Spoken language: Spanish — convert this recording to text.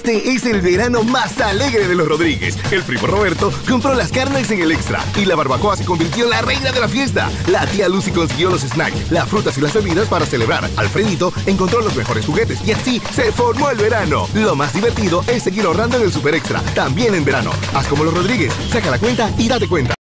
Este es el verano más alegre de los Rodríguez. El primo Roberto compró las carnes en el Extra y la barbacoa se convirtió en la reina de la fiesta. La tía Lucy consiguió los snacks, las frutas y las bebidas para celebrar. Alfredito encontró los mejores juguetes y así se formó el verano. Lo más divertido es seguir ahorrando en el Super Extra, también en verano. Haz como los Rodríguez, saca la cuenta y date cuenta.